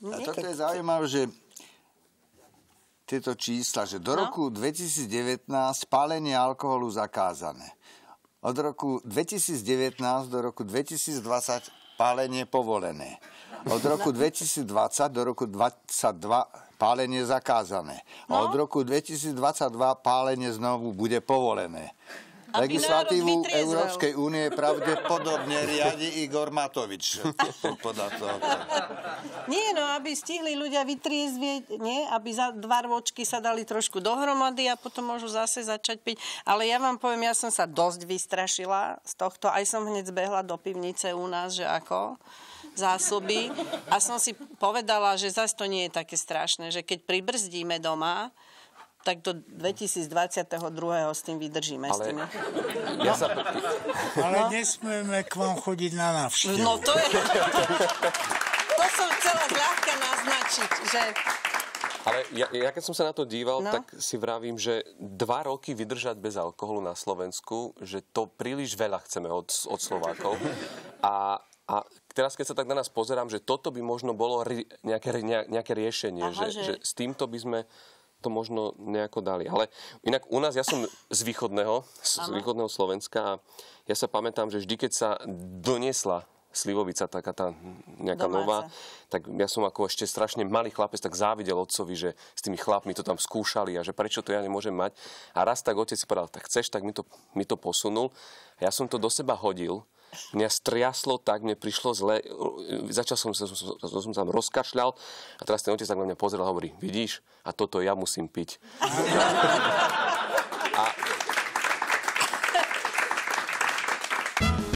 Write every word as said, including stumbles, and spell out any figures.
A toto je zaujímavé, že tieto čísla, že do no? roku dvetisícdevätnásť pálenie alkoholu zakázané. Od roku dvetisícdevätnásť do roku dvetisícdvadsať pálenie povolené. Od roku dvetisícdvadsať do roku dvadsaťdva pálenie zakázané. A od roku dvetisícdvadsaťdva pálenie znovu bude povolené. Legislatívu Európskej únie pravdepodobne riadi Igor Matovič. Podľa toho. Nie, no, aby stihli ľudia vytriezvieť, nie? Aby za dva rôčky sa dali trošku dohromady a potom môžu zase začať piť. Ale ja vám poviem, ja som sa dosť vystrašila z tohto. Aj som hneď zbehla do pivnice u nás, že ako zásoby. A som si povedala, že zase to nie je také strašné, že keď pribrzdíme doma, tak do dvetisícdvadsaťdva s tým vydržíme. Ale, s tým. Ja sa... Ale no. Nesmieme k vám chodiť na návštevu. No to je... To som chcela ľahko naznačiť, že... Ale ja, ja keď som sa na to díval, no? tak si vravím, že dva roky vydržať bez alkoholu na Slovensku, že to príliš veľa chceme od, od Slovákov. A, a teraz, keď sa tak na nás pozerám, že toto by možno bolo ri, nejaké, nejaké riešenie, Aha, že, že... že s týmto by sme to možno nejako dali. Ale inak u nás, ja som z východného, z východného Slovenska a ja sa pamätám, že vždy, keď sa doniesla slivovica, taká tá nejaká Domáca. nová, tak ja som ako ešte strašne malý chlapec tak závidel otcovi, že s tými chlapmi to tam skúšali a že prečo to ja nemôžem mať. A raz tak otec si povedal, tak chceš, tak mi to, mi to posunul. A ja som to do seba hodil. Mňa striaslo tak, mne prišlo zle, začal som sa, som sa rozkašľal a teraz ten otec tak na mňa pozrel a hovorí, vidíš, a toto ja musím piť.